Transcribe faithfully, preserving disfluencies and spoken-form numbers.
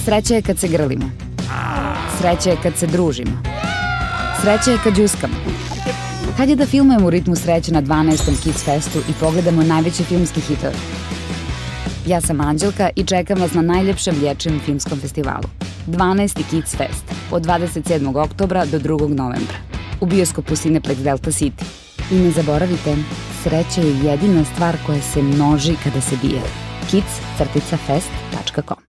Sreća je kad se grlimo. Sreća je kad se družimo. Sreća je kad džuskamo. Kad je da filmujemo u ritmu sreće na dvanaestom Kids Festu i pogledamo najveće filmske hitove? Ja sam Anđelka i čekam vas na najljepšem dječjem filmskom festivalu. dvanaesti Kids Fest, od dvadeset sedmog oktobra do drugog novembra. U bioskopu Cineplex Delta City. I ne zaboravite, sreća je jedina stvar koja se množi kada se bije. kids crtica fest tačka com